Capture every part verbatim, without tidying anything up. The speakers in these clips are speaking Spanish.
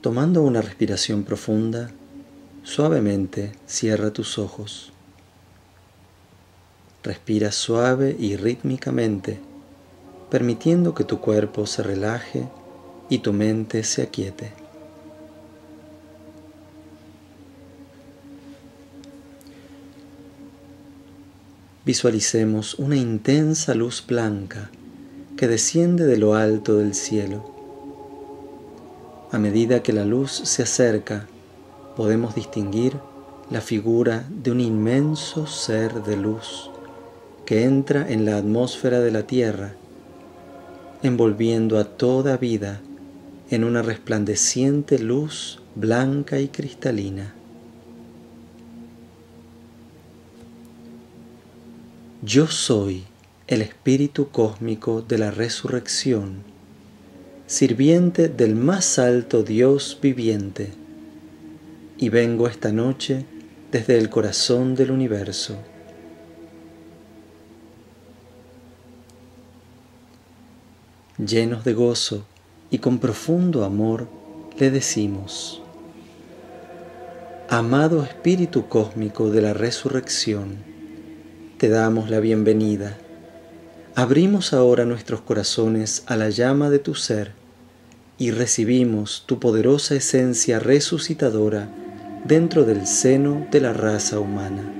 Tomando una respiración profunda, suavemente cierra tus ojos. Respira suave y rítmicamente, permitiendo que tu cuerpo se relaje y tu mente se aquiete. Visualicemos una intensa luz blanca que desciende de lo alto del cielo. A medida que la luz se acerca, podemos distinguir la figura de un inmenso ser de luz que entra en la atmósfera de la Tierra, envolviendo a toda vida en una resplandeciente luz blanca y cristalina. Yo soy el espíritu cósmico de la resurrección, sirviente del más alto Dios viviente, y vengo esta noche desde el corazón del universo. Llenos de gozo y con profundo amor, le decimos: amado espíritu cósmico de la resurrección, te damos la bienvenida. Abrimos ahora nuestros corazones a la llama de tu ser y recibimos tu poderosa esencia resucitadora dentro del seno de la raza humana.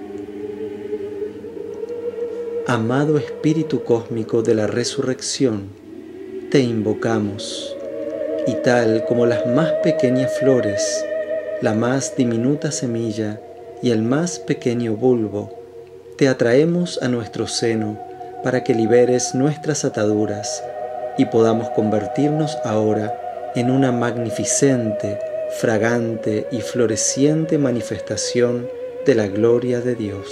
Amado espíritu cósmico de la resurrección, te invocamos, y tal como las más pequeñas flores, la más diminuta semilla y el más pequeño bulbo, te atraemos a nuestro seno para que liberes nuestras ataduras y podamos convertirnos ahora en una magnificente, fragante y floreciente manifestación de la gloria de Dios.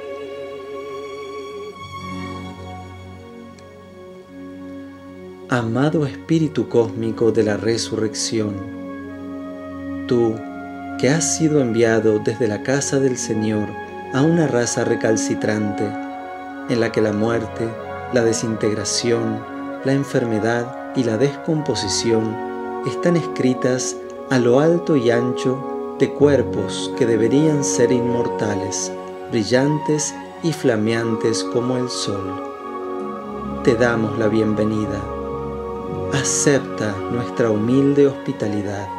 Amado Espíritu Cósmico de la Resurrección, tú que has sido enviado desde la casa del Señor a una raza recalcitrante, en la que la muerte, la desintegración, la enfermedad y la descomposición están escritas a lo alto y ancho de cuerpos que deberían ser inmortales, brillantes y flameantes como el sol. Te damos la bienvenida. Acepta nuestra humilde hospitalidad.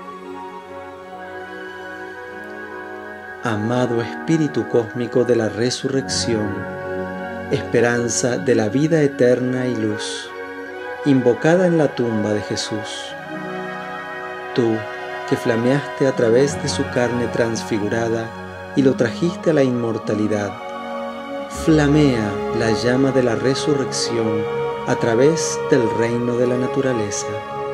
Amado Espíritu Cósmico de la Resurrección, esperanza de la vida eterna y luz, invocada en la tumba de Jesús, tú que flameaste a través de su carne transfigurada y lo trajiste a la inmortalidad, flamea la llama de la resurrección a través del reino de la naturaleza.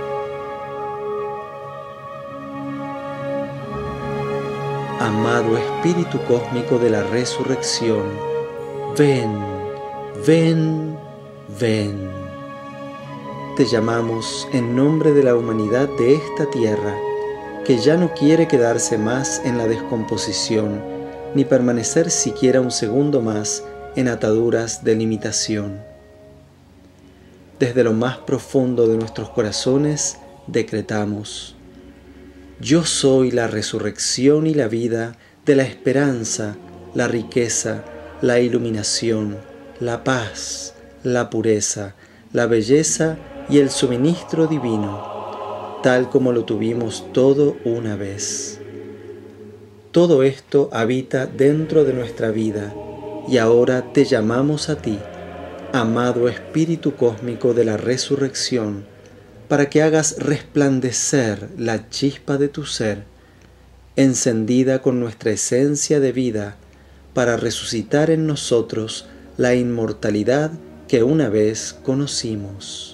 Amado Espíritu Cósmico de la Resurrección, ven, ven, ven. Te llamamos en nombre de la humanidad de esta tierra, que ya no quiere quedarse más en la descomposición, ni permanecer siquiera un segundo más en ataduras de limitación. Desde lo más profundo de nuestros corazones decretamos: yo soy la resurrección y la vida de la esperanza, la riqueza, la iluminación, la paz, la pureza, la belleza y el suministro divino, tal como lo tuvimos todo una vez. Todo esto habita dentro de nuestra vida y ahora te llamamos a ti, amado Espíritu Cósmico de la Resurrección, para que hagas resplandecer la chispa de tu ser, encendida con nuestra esencia de vida, para resucitar en nosotros la inmortalidad que una vez conocimos.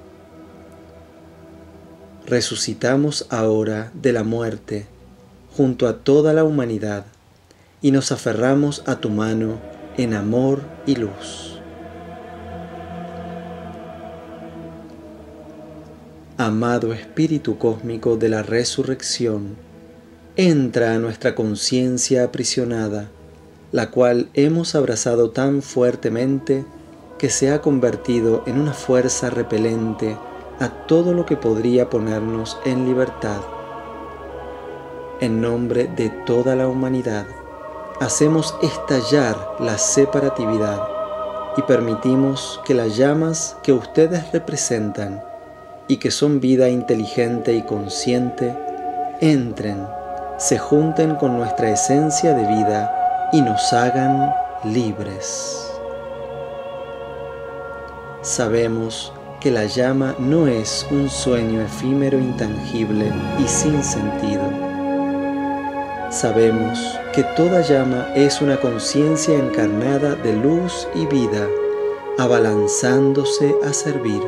Resucitamos ahora de la muerte, junto a toda la humanidad, y nos aferramos a tu mano en amor y luz. Amado Espíritu Cósmico de la Resurrección, entra a nuestra conciencia aprisionada, la cual hemos abrazado tan fuertemente que se ha convertido en una fuerza repelente a todo lo que podría ponernos en libertad. en nombre de toda la humanidad, hacemos estallar la separatividad y permitimos que las llamas que ustedes representan y que son vida inteligente y consciente, entren, se junten con nuestra esencia de vida y nos hagan libres. Sabemos que la llama no es un sueño efímero, intangible y sin sentido. Sabemos que toda llama es una conciencia encarnada de luz y vida, abalanzándose a servir.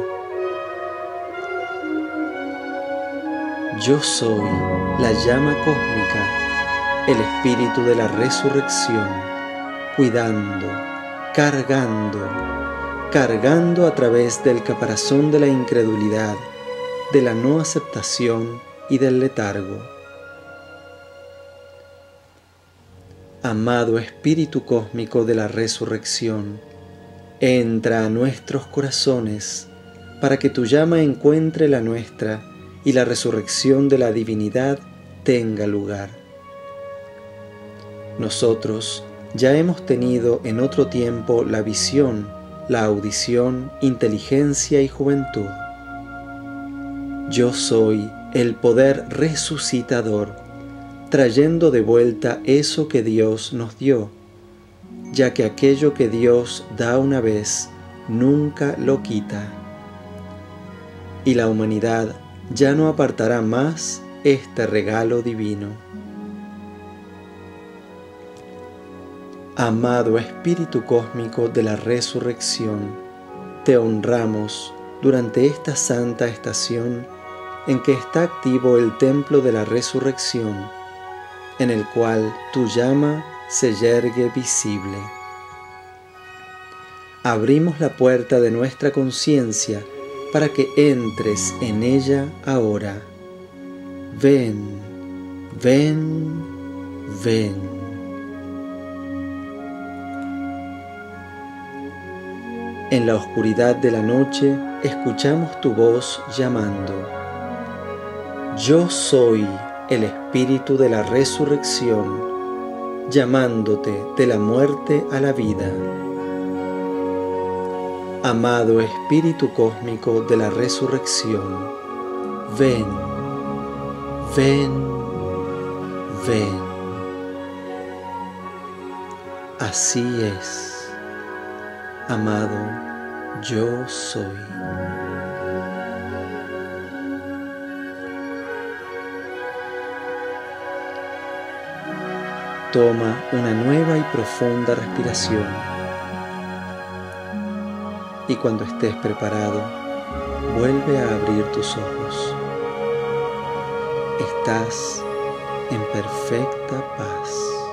Yo soy la llama cósmica, el espíritu de la resurrección, cuidando, cargando, cargando a través del caparazón de la incredulidad, de la no aceptación y del letargo. Amado Espíritu Cósmico de la Resurrección, entra a nuestros corazones para que tu llama encuentre la nuestra y la resurrección de la divinidad tenga lugar. Nosotros ya hemos tenido en otro tiempo la visión, la audición, inteligencia y juventud. Yo soy el poder resucitador, trayendo de vuelta eso que Dios nos dio, ya que aquello que Dios da una vez, nunca lo quita. Y la humanidad ya no apartará más este regalo divino. Amado Espíritu Cósmico de la Resurrección, te honramos durante esta santa estación en que está activo el Templo de la Resurrección, en el cual tu llama se yergue visible. Abrimos la puerta de nuestra conciencia para que entres en ella ahora. Ven, ven, ven. En la oscuridad de la noche escuchamos tu voz llamando. Yo soy el Espíritu de la Resurrección, llamándote de la muerte a la vida. Amado Espíritu Cósmico de la Resurrección, ven, ven, ven. Así es. Amado, yo soy. Toma una nueva y profunda respiración. Y cuando estés preparado, vuelve a abrir tus ojos. Estás en perfecta paz.